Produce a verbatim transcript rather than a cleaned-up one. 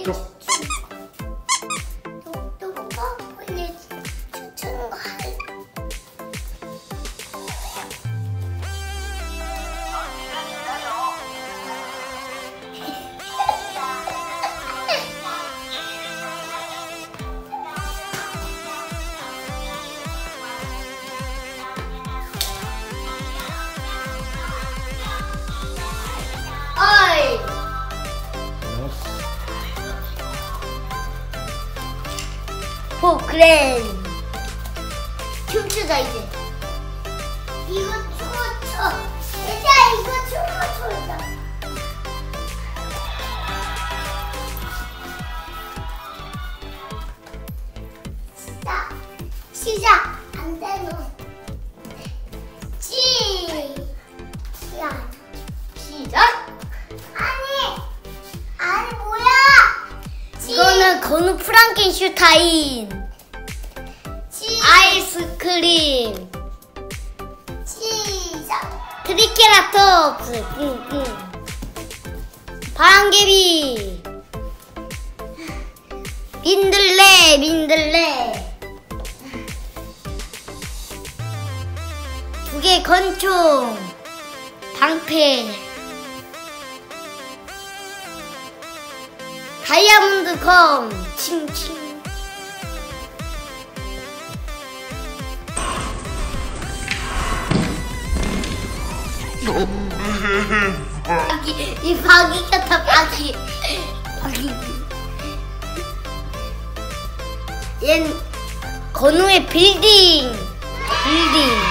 똑똑. 똑똑가 빨리 춤추는 거 할. 어이. 포크레인 춤추자 이제. 이거 춤춰. 얘들아 이거 춤춰. 시작. 시작. 안 되면 시작. 시작. 아니 아니 뭐야? 이거는 건우 프랑켄슈타인. 시... 아이스크림. 시작. 트리케라톱스. 응, 응. 바람개비. 민들레, 민들레. 두 개 건총. 방패. 다이아몬드 검. 칭칭. 바기, 이 바기 같아, 바기. 바기. 얜 건우의 빌딩. 빌딩.